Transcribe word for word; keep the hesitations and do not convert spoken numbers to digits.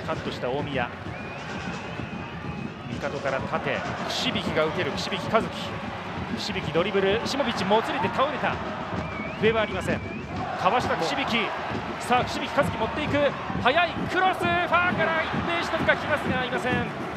カットした大宮、味方から縦、串引きが受ける串引き和樹、串引きドリブル、シモビッチもつれて倒れた、笛はありません。かわした串引き、さあ串引き和樹持っていく、速いクロス、ファーから一平一つが来ますがいません。